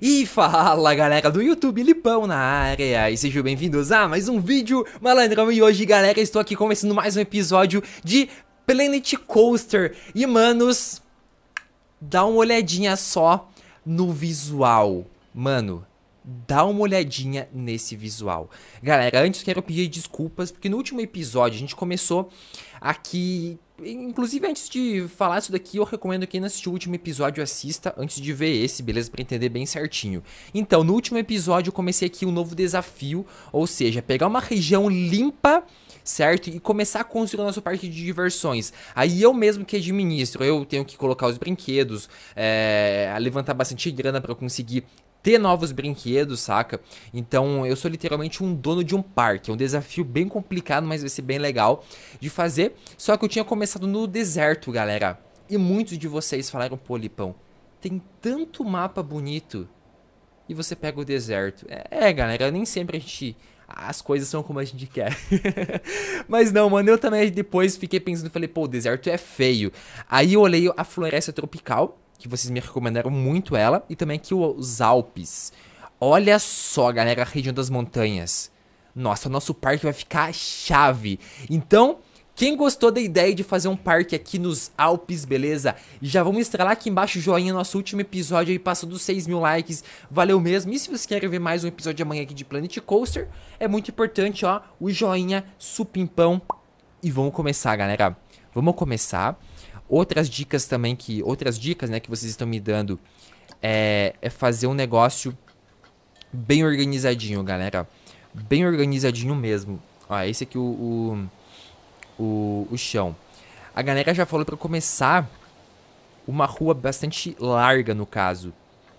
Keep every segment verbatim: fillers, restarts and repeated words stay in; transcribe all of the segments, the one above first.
E fala galera do YouTube, Lipão na área, e sejam bem-vindos a mais um vídeo malandrão. E hoje galera, estou aqui começando mais um episódio de Planet Coaster. E manos, dá uma olhadinha só no visual, mano. Dá uma olhadinha nesse visual. Galera, antes quero pedir desculpas, porque no último episódio a gente começou aqui... Inclusive, antes de falar isso daqui, eu recomendo que quem não assistiu o último episódio assista antes de ver esse, beleza? Pra entender bem certinho. Então, no último episódio eu comecei aqui um novo desafio, ou seja, pegar uma região limpa, certo? E começar a construir o nosso parque de diversões. Aí eu mesmo que administro, eu tenho que colocar os brinquedos, é, levantar bastante grana pra eu conseguir ter novos brinquedos, saca? Então eu sou literalmente um dono de um parque. É um desafio bem complicado, mas vai ser bem legal de fazer. Só que eu tinha começado no deserto, galera. E muitos de vocês falaram, pô, Lipão, tem tanto mapa bonito e você pega o deserto. É, é galera, nem sempre a gente... as coisas são como a gente quer. Mas não, mano, eu também depois fiquei pensando, falei, pô, o deserto é feio. Aí eu olhei a floresta tropical, que vocês me recomendaram muito ela, e também aqui os Alpes. Olha só, galera, a região das montanhas. Nossa, o nosso parque vai ficar chave. Então, quem gostou da ideia de fazer um parque aqui nos Alpes, beleza? Já vamos estralar aqui embaixo o joinha, nosso último episódio aí passou dos seis mil likes, valeu mesmo. E se vocês querem ver mais um episódio de amanhã aqui de Planet Coaster, é muito importante, ó, o joinha, supimpão. E vamos começar, galera. Vamos começar. Outras dicas também que... Outras dicas, né, que vocês estão me dando é, é fazer um negócio bem organizadinho, galera. Bem organizadinho mesmo. Ó, esse aqui o, o, o, o chão. A galera já falou pra começar uma rua bastante larga, no caso.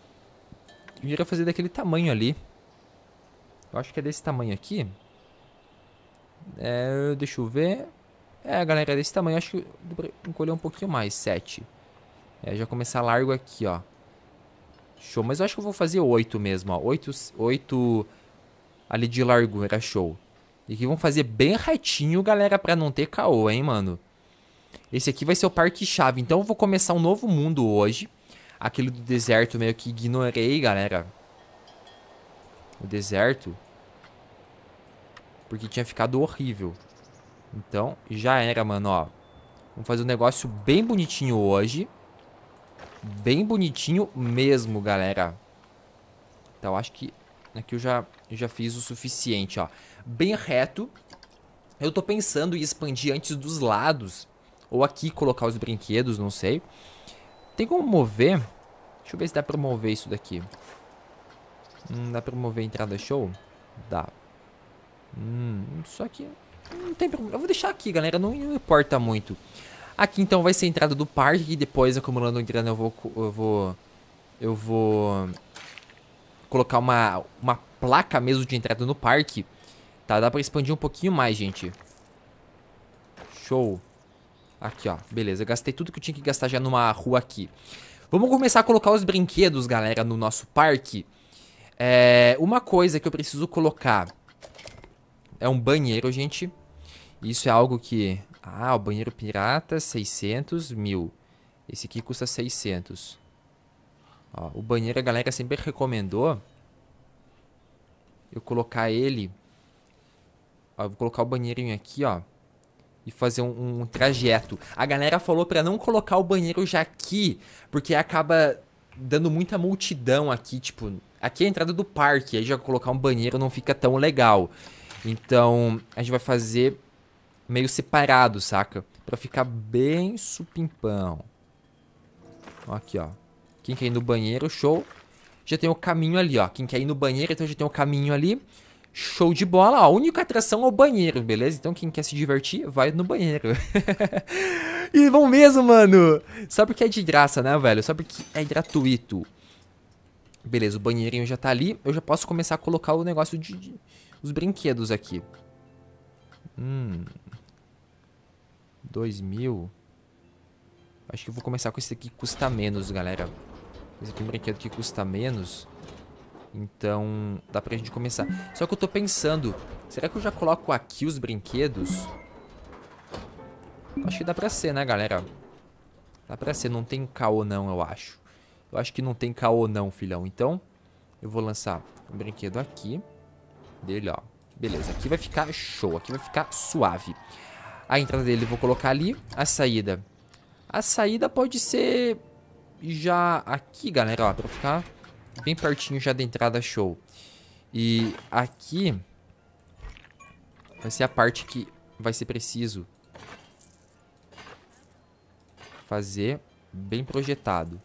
Eu iria fazer daquele tamanho ali. Eu acho que é desse tamanho aqui. É, deixa eu ver... É, galera, é desse tamanho, acho que vou encolher um pouquinho mais, sete. É, já começar largo aqui, ó. Show, mas eu acho que eu vou fazer oito mesmo, ó. oito, oito ali de largura, show. E aqui vamos fazer bem retinho, galera, pra não ter caô, hein, mano. Esse aqui vai ser o parque-chave, então eu vou começar um novo mundo hoje. Aquele do deserto meio que ignorei, galera. O deserto. Porque tinha ficado horrível. Então, já era, mano, ó. Vamos fazer um negócio bem bonitinho hoje. Bem bonitinho mesmo, galera. Então, acho que aqui eu já, eu já fiz o suficiente, ó. Bem reto. Eu tô pensando em expandir antes dos lados. Ou aqui colocar os brinquedos, não sei. Tem como mover? Deixa eu ver se dá pra mover isso daqui. Hum, dá pra mover a entrada show? Dá. Hum, só que... Não tem problema. Eu vou deixar aqui, galera. Não, não importa muito. Aqui, então, vai ser a entrada do parque. E depois, acumulando grana, eu vou... Eu vou... Eu vou... Colocar uma, uma placa mesmo de entrada no parque. Tá, dá pra expandir um pouquinho mais, gente. Show. Aqui, ó. Beleza, eu gastei tudo que eu tinha que gastar já numa rua aqui. Vamos começar a colocar os brinquedos, galera, no nosso parque. É... Uma coisa que eu preciso colocar... É um banheiro, gente. Isso é algo que... Ah, o banheiro pirata, seiscentos mil. Esse aqui custa seiscentos. Ó, o banheiro a galera sempre recomendou eu colocar ele... Ó, eu vou colocar o banheirinho aqui, ó. E fazer um, um trajeto. A galera falou pra não colocar o banheiro já aqui, porque acaba dando muita multidão aqui, tipo... Aqui é a entrada do parque, aí já colocar um banheiro não fica tão legal. Então, a gente vai fazer meio separado, saca? Pra ficar bem supimpão. Aqui, ó. Quem quer ir no banheiro, show. Já tem o caminho ali, ó. Quem quer ir no banheiro, então já tem o caminho ali. Show de bola, ó. A única atração é o banheiro, beleza? Então, quem quer se divertir, vai no banheiro. E vão mesmo, mano. Só porque é de graça, né, velho? Só porque é gratuito. Beleza, o banheirinho já tá ali. Eu já posso começar a colocar o negócio de... de... os brinquedos aqui. Hum. Dois mil. Acho que eu vou começar com esse aqui que custa menos, galera. Esse aqui é um brinquedo que custa menos. Então, dá pra gente começar. Só que eu tô pensando, será que eu já coloco aqui os brinquedos? Acho que dá pra ser, né, galera? Dá pra ser, não tem caô não, eu acho. Eu acho que não tem caô não, filhão. Então, Eu vou lançar um brinquedo aqui. Dele, ó. Beleza, aqui vai ficar show. Aqui vai ficar suave. A entrada dele eu vou colocar ali. A saída. A saída pode ser já aqui, galera, ó. Pra ficar bem pertinho já da entrada show. E aqui vai ser a parte que vai ser preciso fazer bem projetado.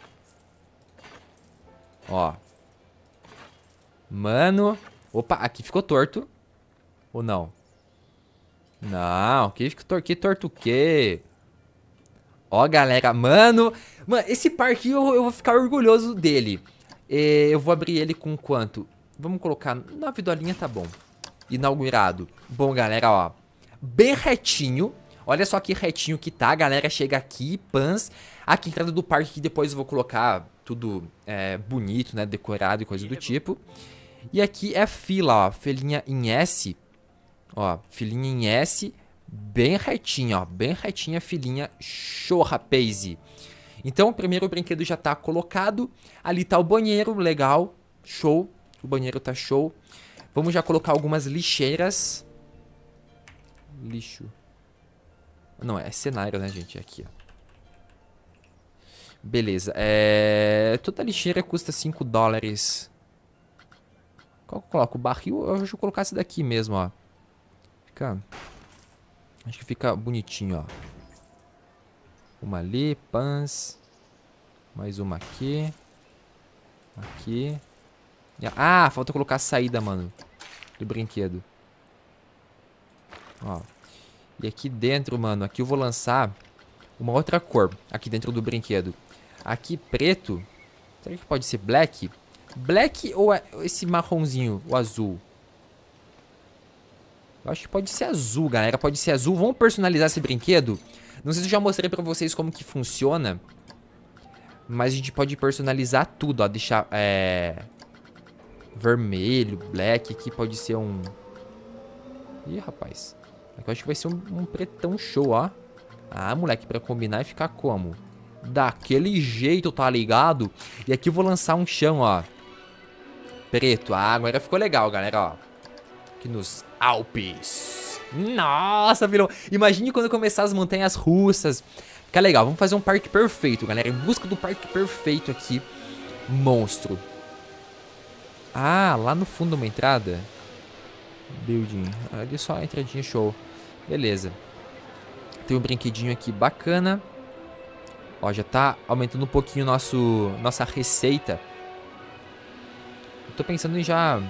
Ó. Mano. Opa, aqui ficou torto. Ou não? Não, aqui ficou torto. Que torto o quê? Ó, galera. Mano. Mano, esse parque eu, eu vou ficar orgulhoso dele. É, eu vou abrir ele com quanto? Vamos colocar nove dolinhas, tá bom. Inaugurado. Bom, galera, ó. Bem retinho. Olha só que retinho que tá, galera. Chega aqui, pans. Aqui, entrada do parque, que depois eu vou colocar tudo é, bonito, né? Decorado e coisa do tipo. E aqui é fila, ó. Filinha em S. Ó, filinha em S. Bem retinha, ó. Bem retinha a filinha. Show, rapaz. Então, o primeiro brinquedo já tá colocado. Ali tá o banheiro, legal. Show. O banheiro tá show. Vamos já colocar algumas lixeiras. Lixo. Não, é cenário, né, gente? Aqui, ó. Beleza. É... Toda lixeira custa cinco dólares. Qual que eu coloco? O barril? Eu vou colocar esse daqui mesmo, ó. Fica... Acho que fica bonitinho, ó. Uma ali, pans. Mais uma aqui. Aqui. Ah, falta colocar a saída, mano. Do brinquedo. Ó. E aqui dentro, mano, aqui eu vou lançar uma outra cor. Aqui dentro do brinquedo. Aqui preto. Será que pode ser black? Black ou esse marronzinho, o azul? Eu acho que pode ser azul, galera. Pode ser azul. Vamos personalizar esse brinquedo? Não sei se eu já mostrei pra vocês como que funciona. Mas a gente pode personalizar tudo, ó. Deixar, é... vermelho, black. Aqui pode ser um... Ih, rapaz. Aqui eu acho que vai ser um, um pretão show, ó. Ah, moleque, pra combinar e ficar como? Daquele jeito, tá ligado? E aqui eu vou lançar um chão, ó. Preto. Ah, agora ficou legal, galera, ó. Aqui nos Alpes. Nossa, virou. Imagine quando começar as montanhas russas. Fica legal. Vamos fazer um parque perfeito, galera. Em busca do parque perfeito aqui. Monstro. Ah, lá no fundo uma entrada. Building. Ali só a entradinha show. Beleza. Tem um brinquedinho aqui bacana. Ó, já tá aumentando um pouquinho nosso, nossa receita. Eu tô pensando em já...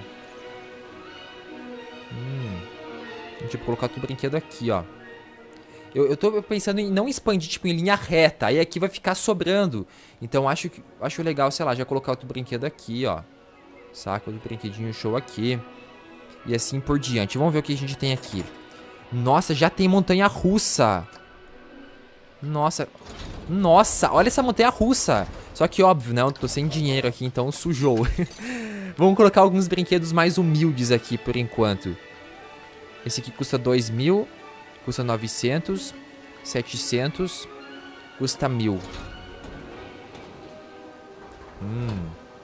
Hum... Tipo, colocar outro brinquedo aqui, ó. Eu, eu tô pensando em não expandir, tipo, em linha reta. Aí aqui vai ficar sobrando. Então, acho que acho legal, sei lá, já colocar outro brinquedo aqui, ó. Saca? Outro brinquedinho show aqui. E assim por diante. Vamos ver o que a gente tem aqui. Nossa, já tem montanha-russa. Nossa. Nossa, olha essa montanha-russa. Só que óbvio, né? Eu tô sem dinheiro aqui, então sujou. Vamos colocar alguns brinquedos mais humildes aqui, por enquanto. Esse aqui custa dois mil. Custa novecentos. setecentos. Custa mil. Hum.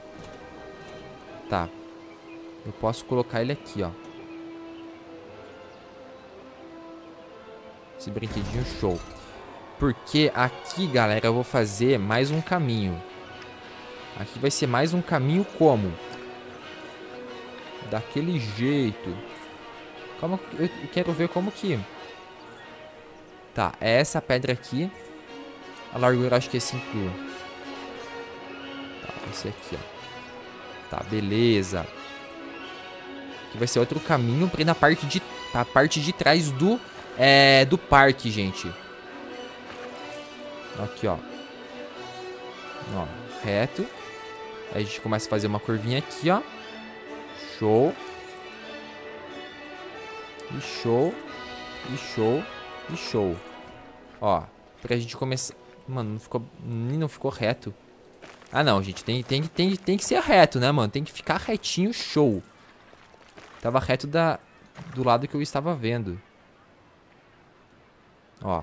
Tá. Eu posso colocar ele aqui, ó. Esse brinquedinho show. Porque aqui, galera, eu vou fazer mais um caminho. Aqui vai ser mais um caminho como? Daquele jeito. Calma, eu quero ver como que... Tá, é essa pedra aqui. A largura acho que é cinco. Tá, esse aqui, ó. Tá, beleza. Aqui vai ser outro caminho pra ir na parte de, a parte de trás do, é, do parque, gente. Aqui, ó. Ó, reto. Aí a gente começa a fazer uma curvinha aqui, ó. Show. E show. E show. E show. Ó, pra gente começar... Mano, não ficou... Não ficou reto. Ah, não, gente. Tem, tem, tem, tem que ser reto, né, mano? Tem que ficar retinho, show. Tava reto da, do lado que eu estava vendo. Ó.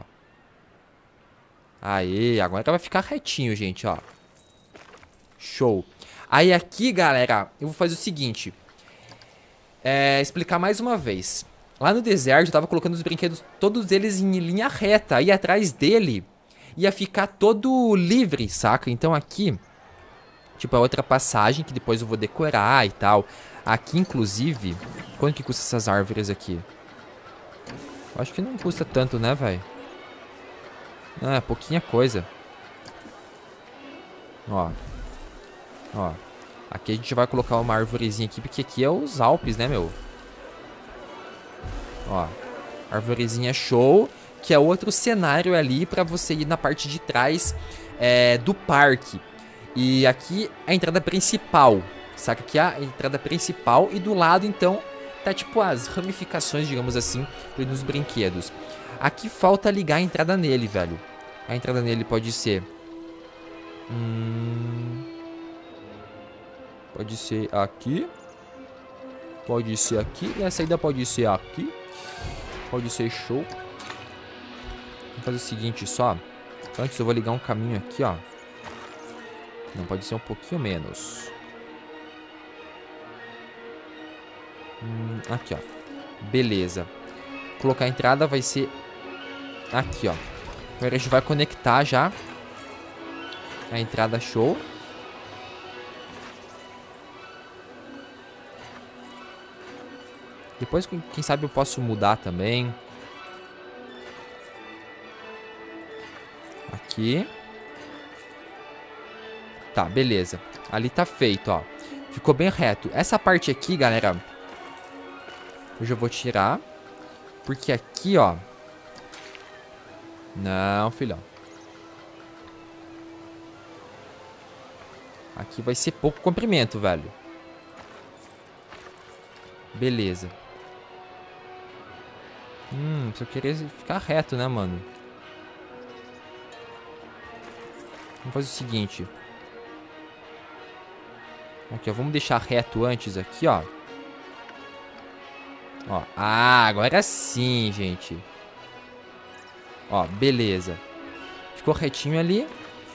Aê, agora vai ficar retinho, gente, ó. Show. Aí aqui, galera, eu vou fazer o seguinte. É, explicar mais uma vez. Lá no deserto eu tava colocando os brinquedos, todos eles em linha reta. Aí atrás dele ia ficar todo livre, saca? Então aqui, tipo, é outra passagem que depois eu vou decorar e tal. Aqui, inclusive, quanto que custa essas árvores aqui? Eu acho que não custa tanto, né, velho? Ah, é pouquinha coisa. Ó. Ó. Aqui a gente vai colocar uma arvorezinha aqui, porque aqui é os Alpes, né, meu? Ó. Arvorezinha show, que é outro cenário ali pra você ir na parte de trás é, do parque. E aqui é a entrada principal, saca? Aqui é a entrada principal e do lado, então, tá tipo as ramificações, digamos assim, dos brinquedos. Aqui falta ligar a entrada nele, velho. A entrada nele pode ser... Hum... Pode ser aqui. Pode ser aqui. E a saída pode ser aqui. Pode ser show. Vamos fazer o seguinte só. Antes eu vou ligar um caminho aqui, ó. Não, pode ser um pouquinho menos. Hum, aqui, ó. Beleza. Colocar a entrada vai ser aqui, ó. Agora a gente vai conectar já a entrada show. Depois, quem sabe, eu posso mudar também. Aqui. Tá, beleza. Ali tá feito, ó. Ficou bem reto. Essa parte aqui, galera, eu já vou tirar. Porque aqui, ó. Não, filhão. Aqui vai ser pouco comprimento, velho. Beleza. Hum, se eu querer ficar reto, né, mano? Vamos fazer o seguinte. Aqui, ó. Vamos deixar reto antes aqui, ó. Ó. Ah, agora sim, gente. Ó, beleza. Ficou retinho ali.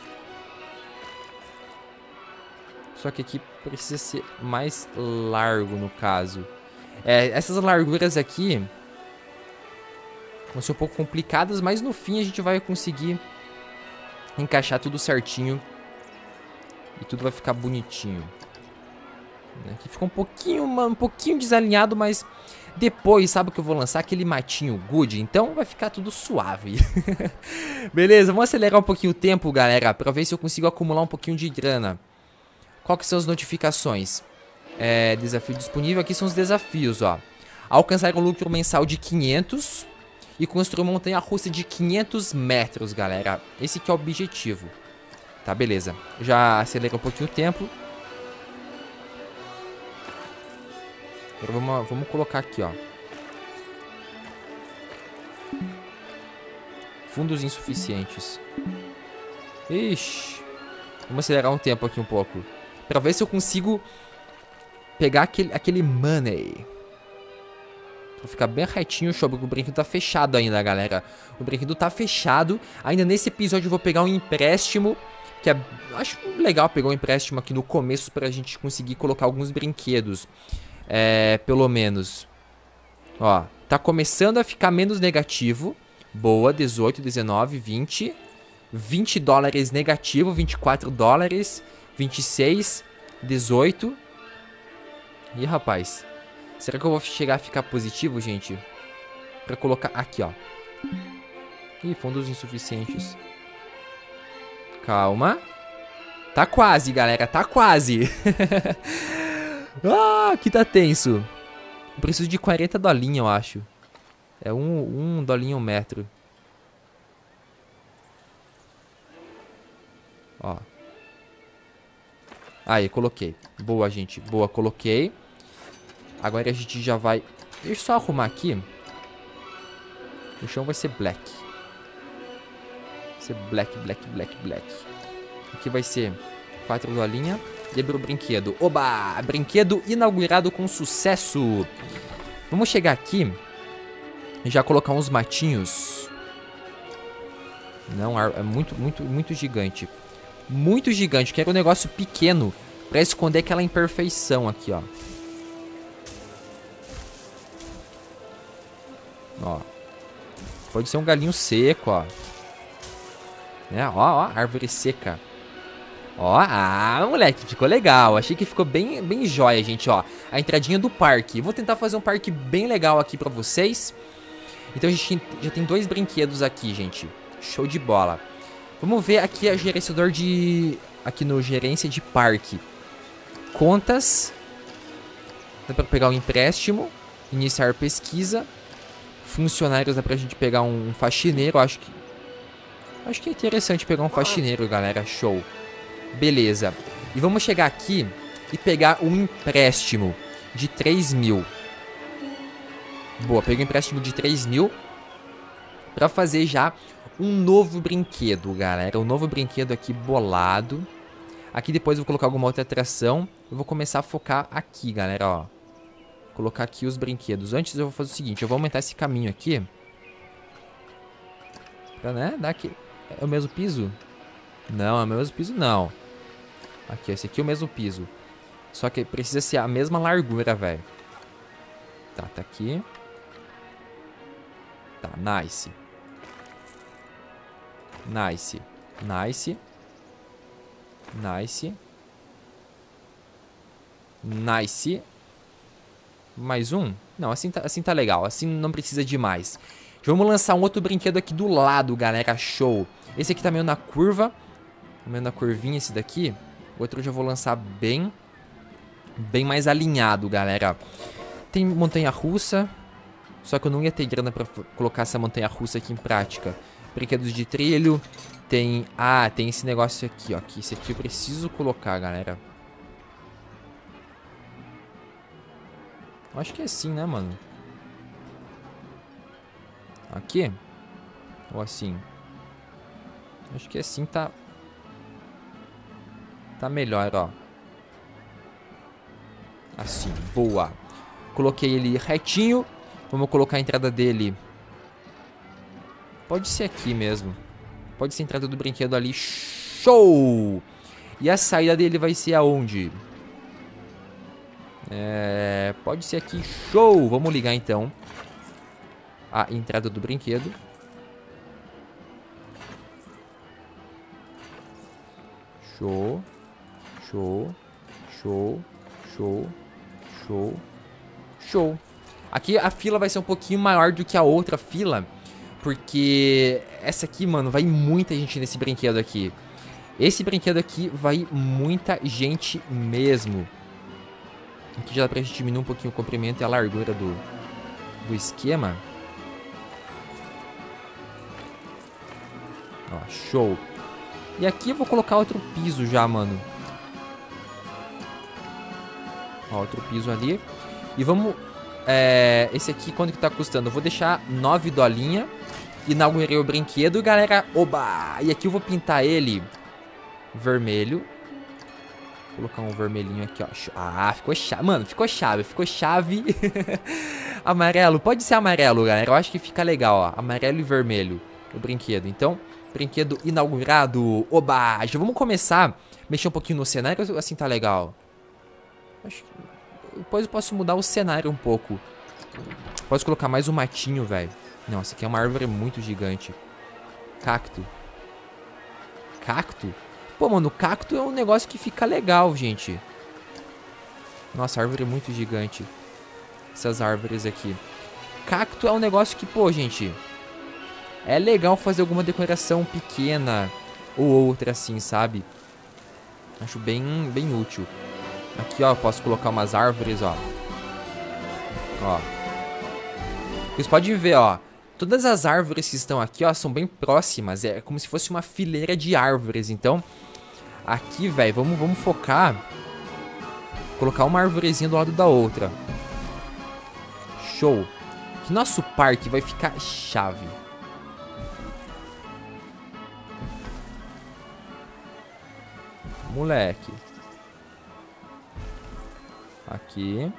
Só que aqui precisa ser mais largo, no caso. É, essas larguras aqui vão ser um pouco complicadas, mas no fim a gente vai conseguir encaixar tudo certinho. E tudo vai ficar bonitinho. Aqui ficou um pouquinho, um pouquinho desalinhado, mas depois, sabe o que eu vou lançar? Aquele matinho good, então vai ficar tudo suave. Beleza, vamos acelerar um pouquinho o tempo, galera, pra ver se eu consigo acumular um pouquinho de grana. Qual que são as notificações? É, desafio disponível, aqui são os desafios, ó. Alcançar um lucro mensal de quinhentos e construir uma montanha-russa de quinhentos metros, galera. Esse que é o objetivo. Tá, beleza. Já acelera um pouquinho o tempo. Agora vamos, vamos colocar aqui, ó. Fundos insuficientes. Ixi. Vamos acelerar um tempo aqui um pouco. Pra ver se eu consigo pegar aquele, aquele money. Pra ficar bem retinho, show. O brinquedo tá fechado ainda, galera. O brinquedo tá fechado. Ainda nesse episódio eu vou pegar um empréstimo. Que é... acho legal pegar um empréstimo aqui no começo pra gente conseguir colocar alguns brinquedos. É, pelo menos. Ó, tá começando a ficar menos negativo. Boa, dezoito, dezenove, vinte. vinte dólares negativo, vinte e quatro dólares, vinte e seis, dezoito. Ih, rapaz. Será que eu vou chegar a ficar positivo, gente? Pra colocar aqui, ó. Ih, fundos insuficientes. Calma. Tá quase, galera, tá quase. Ah, aqui tá tenso. Eu preciso de quarenta dolinhos, eu acho. É um, um dolinho um metro. Ó. Aí, coloquei. Boa, gente. Boa, coloquei. Agora a gente já vai... Deixa eu só arrumar aqui. O chão vai ser black. Vai ser black, black, black, black. Aqui vai ser quatro dolinhas. E abrir o brinquedo. Oba! Brinquedo inaugurado com sucesso. Vamos chegar aqui e já colocar uns matinhos. Não, é muito, muito, muito gigante. Muito gigante. Quero um negócio pequeno pra esconder aquela imperfeição aqui, ó. Ó. Pode ser um galinho seco, ó. É, ó, ó, árvore seca. Ó, ah, moleque, ficou legal. Achei que ficou bem, bem jóia, gente, ó. A entradinha do parque. Vou tentar fazer um parque bem legal aqui pra vocês. Então a gente já tem dois brinquedos aqui, gente. Show de bola. Vamos ver aqui a gerenciador de... Aqui no gerência de parque. Contas. Dá pra pegar um empréstimo. Iniciar pesquisa. Funcionários, dá pra gente pegar um faxineiro. Acho que... Acho que é interessante pegar um faxineiro, galera. Show. Beleza. E vamos chegar aqui e pegar um empréstimo de três mil. Boa, peguei um empréstimo de três mil pra fazer já um novo brinquedo, galera. Um novo brinquedo aqui bolado. Aqui depois eu vou colocar alguma outra atração. Eu vou começar a focar aqui, galera, ó. Colocar aqui os brinquedos. Antes eu vou fazer o seguinte, eu vou aumentar esse caminho aqui. Pra, né, dar aqui... É o mesmo piso? Não, é o mesmo piso não. Aqui, esse aqui é o mesmo piso. Só que precisa ser a mesma largura, velho. Tá, tá aqui. Tá, nice. Nice. Nice. Nice. Nice. Mais um? Não, assim tá, assim tá legal. Assim não precisa de mais. Vamos lançar um outro brinquedo aqui do lado, galera. Show. Esse aqui tá meio na curva. Meio na curvinha esse daqui. O outro eu já vou lançar bem... Bem mais alinhado, galera. Tem montanha-russa. Só que eu não ia ter grana pra colocar essa montanha-russa aqui em prática. Brinquedos de trilho. Tem... Ah, tem esse negócio aqui, ó. Que esse aqui eu preciso colocar, galera. Acho que é assim, né, mano? Aqui? Ou assim? Acho que assim tá... Tá melhor, ó. Assim, boa. Coloquei ele retinho. Vamos colocar a entrada dele. Pode ser aqui mesmo. Pode ser a entrada do brinquedo ali. Show! E a saída dele vai ser aonde? É... Pode ser aqui. Show! Vamos ligar então a entrada do brinquedo. Show. Show. Show. Show. Show. Show. Aqui a fila vai ser um pouquinho maior do que a outra fila. Porque essa aqui, mano, vai muita gente nesse brinquedo aqui. Esse brinquedo aqui vai muita gente mesmo. Aqui já dá pra gente diminuir um pouquinho o comprimento e a largura do, do esquema. Ó, show. E aqui eu vou colocar outro piso já, mano. Ó, outro piso ali. E vamos... É, esse aqui, quanto que tá custando? Eu vou deixar nove dolinha. Inaugurei o brinquedo, galera. Oba! E aqui eu vou pintar ele vermelho. Vou colocar um vermelhinho aqui, ó. Ah, ficou chave. Mano, ficou chave. Ficou chave. Amarelo. Pode ser amarelo, galera. Eu acho que fica legal, ó. Amarelo e vermelho. O brinquedo. Então, brinquedo inaugurado. Oba! Já vamos começar a mexer um pouquinho no cenário. Assim tá legal. Acho que... Depois eu posso mudar o cenário um pouco. Posso colocar mais um matinho, velho. Não, essa aqui é uma árvore muito gigante. Cacto. Cacto? Pô, mano, cacto é um negócio que fica legal, gente. Nossa, a árvore é muito gigante. Essas árvores aqui. Cacto é um negócio que, pô, gente... É legal fazer alguma decoração pequena. Ou outra assim, sabe? Acho bem, bem útil. Aqui, ó, posso colocar umas árvores, ó. Ó. Vocês podem ver, ó. Todas as árvores que estão aqui, ó, são bem próximas. É como se fosse uma fileira de árvores. Então, aqui, velho, vamos, vamos focar. Colocar uma arvorezinha do lado da outra. Show. Que nosso parque vai ficar chave. Moleque. Aqui.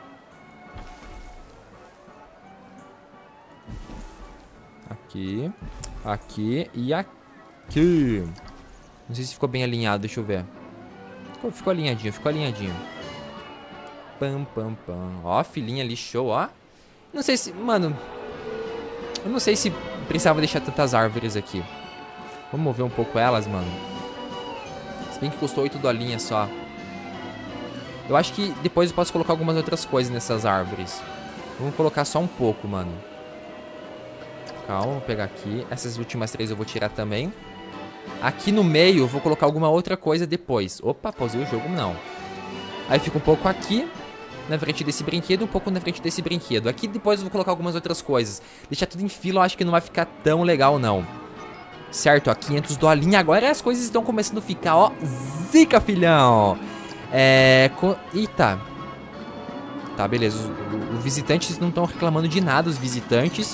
Aqui. Aqui e aqui. Não sei se ficou bem alinhado, deixa eu ver. Ficou, ficou alinhadinho, ficou alinhadinho. Pam, pam, pam. Ó, filhinha ali, show, ó. Não sei se... Mano... Eu não sei se precisava deixar tantas árvores aqui. Vamos mover um pouco elas, mano. Se bem que custou oito dolinhas só. Eu acho que depois eu posso colocar algumas outras coisas nessas árvores. Vamos colocar só um pouco, mano. Calma, vou pegar aqui. Essas últimas três eu vou tirar também. Aqui no meio eu vou colocar alguma outra coisa depois. Opa, pausei o jogo, não. Aí fica um pouco aqui, na frente desse brinquedo, um pouco na frente desse brinquedo. Aqui depois eu vou colocar algumas outras coisas. Deixar tudo em fila eu acho que não vai ficar tão legal, não. Certo, ó, quinhentos dolinhos. Agora as coisas estão começando a ficar, ó, zica, filhão. É... Co... Eita. Tá, beleza. Os, os visitantes não estão reclamando de nada, os visitantes.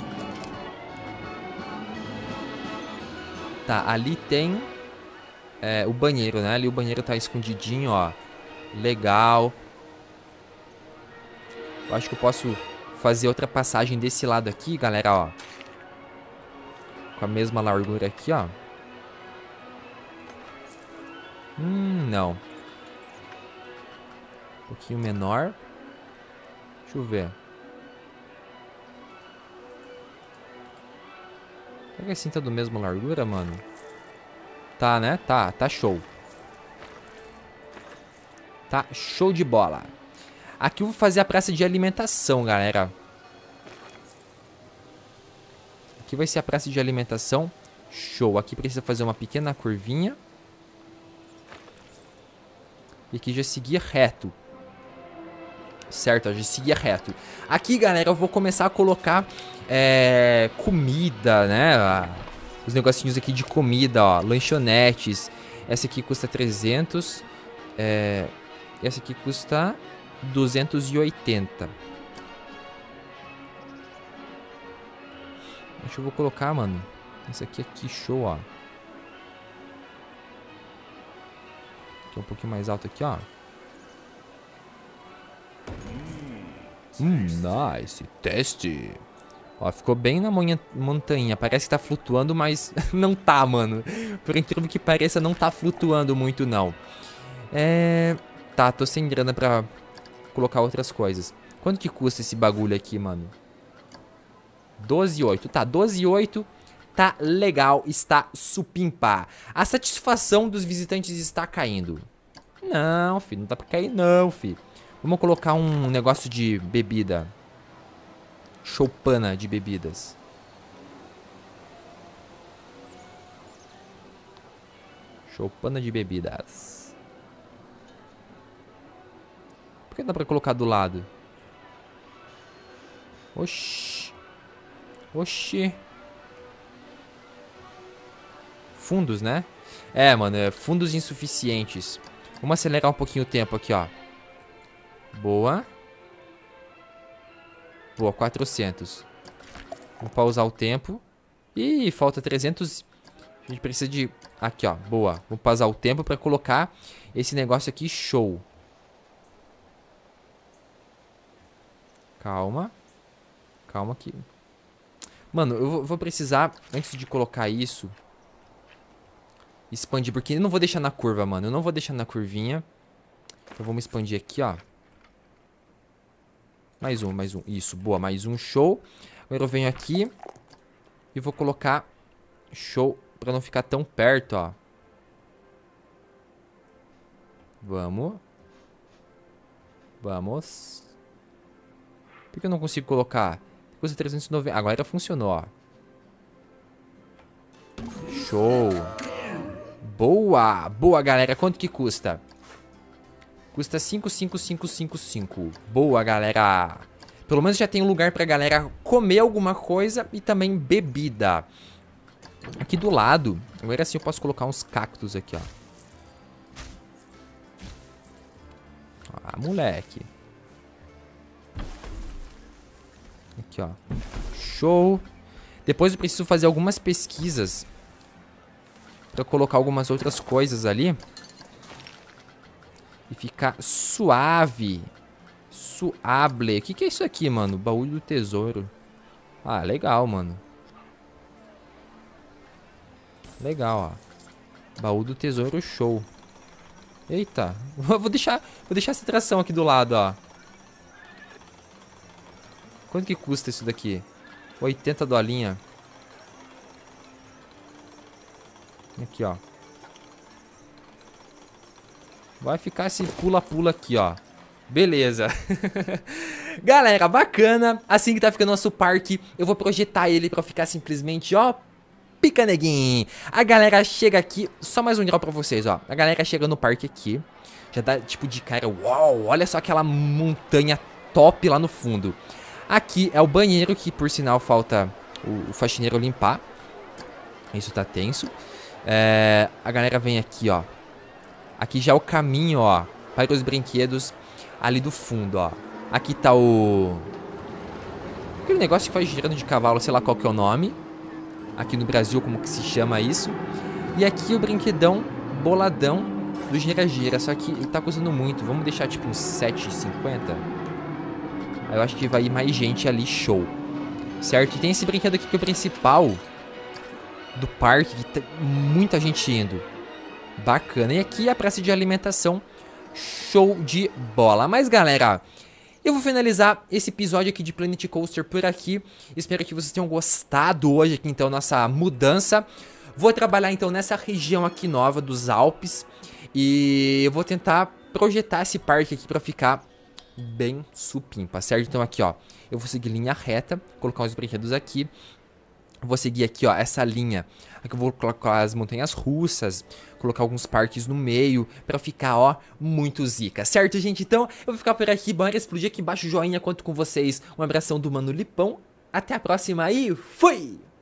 Tá, ali tem é, o banheiro, né? Ali o banheiro tá escondidinho, ó. Legal. Eu acho que eu posso fazer outra passagem desse lado aqui, galera, ó. Com a mesma largura aqui, ó. Hum, não. Um pouquinho menor. Deixa eu ver. Será que assim tá do mesmo largura, mano? Tá, né? Tá, tá show. Tá show de bola. Aqui eu vou fazer a praça de alimentação, galera. Aqui vai ser a praça de alimentação. Show. Aqui precisa fazer uma pequena curvinha. E aqui já seguir reto. Certo, ó, já seguir reto. Aqui, galera, eu vou começar a colocar é, comida, né? Os negocinhos aqui de comida, ó. Lanchonetes. Essa aqui custa trezentos. É, essa aqui custa duzentos e oitenta. Deixa eu vou colocar, mano. Esse aqui, aqui, show, ó. Aqui é um pouquinho mais alto aqui, ó. Hum, nice. Teste. Ó, ficou bem na montanha. Parece que tá flutuando, mas não tá, mano. Por incrível que pareça, não tá flutuando muito, não. É... Tá, tô sem grana pra colocar outras coisas. Quanto que custa esse bagulho aqui, mano? doze e oito. Tá, doze e oito. Tá legal, está supimpa. A satisfação dos visitantes está caindo. Não, filho, não tá pra cair não, filho. Vamos colocar um negócio de bebida. Choupana de bebidas. Choupana de bebidas. Por que dá pra colocar do lado? Oxi. Oxi. Fundos, né? É, mano, é fundos insuficientes. Vamos acelerar um pouquinho o tempo aqui, ó. Boa. Boa, quatrocentos. Vou pausar o tempo. Ih, falta trezentos. A gente precisa de... Aqui, ó, boa. Vou pausar o tempo pra colocar esse negócio aqui, show. Calma. Calma aqui. Mano, eu vou precisar, antes de colocar isso, expandir, porque eu não vou deixar na curva, mano. Eu não vou deixar na curvinha. Então vamos expandir aqui, ó. Mais um, mais um. Isso, boa, mais um, show. Agora eu venho aqui e vou colocar show pra não ficar tão perto, ó. Vamos. Vamos. Por que eu não consigo colocar? Custa trezentos e noventa. Agora funcionou, ó. Show. Boa. Boa, galera. Quanto que custa? Custa cinco, cinco, cinco, cinco, cinco. Boa, galera. Pelo menos já tem um lugar pra galera comer alguma coisa e também bebida. Aqui do lado, agora sim eu posso colocar uns cactos aqui, ó. Ah, moleque. Aqui, ó. Show. Depois eu preciso fazer algumas pesquisas pra colocar algumas outras coisas ali. E ficar suave. Suable. O que, que é isso aqui, mano? Baú do tesouro. Ah, legal, mano. Legal, ó. Baú do tesouro, show. Eita. Vou deixar, vou deixar essa atração aqui do lado, ó. Quanto que custa isso daqui? oitenta dolinha. Aqui, ó. Vai ficar esse pula-pula aqui, ó. Beleza. Galera, bacana. Assim que tá ficando nosso parque, eu vou projetar ele pra ficar simplesmente, ó, pica neguinho. A galera chega aqui, só mais um grau pra vocês, ó. A galera chega no parque aqui, já dá tipo de cara, uau, olha só aquela montanha top lá no fundo. Aqui é o banheiro, que por sinal falta o, o faxineiro limpar. Isso tá tenso. É, a galera vem aqui, ó. Aqui já é o caminho, ó, para os brinquedos ali do fundo, ó. Aqui tá o... aquele negócio que faz girando de cavalo, sei lá qual que é o nome. Aqui no Brasil, como que se chama isso. E aqui o brinquedão boladão do gira-gira. Só que ele tá custando muito. Vamos deixar tipo uns sete reais e cinquenta centavos. Aí eu acho que vai ir mais gente ali, show. Certo? E tem esse brinquedo aqui que é o principal do parque, que tem muita gente indo. Bacana. E aqui a praça de alimentação. Show de bola. Mas galera, eu vou finalizar esse episódio aqui de Planet Coaster por aqui. Espero que vocês tenham gostado hoje aqui, então, nossa mudança. Vou trabalhar, então, nessa região aqui nova dos Alpes. E eu vou tentar projetar esse parque aqui pra ficar bem supimpa, certo? Então aqui, ó, eu vou seguir linha reta, colocar os brinquedos aqui. Vou seguir aqui, ó, essa linha. Aqui eu vou colocar as montanhas russas, colocar alguns parques no meio, pra ficar, ó, muito zica, certo, gente? Então, eu vou ficar por aqui, bora explodir aqui embaixo o joinha, conto com vocês. Um abração do Mano Lipão, até a próxima e fui!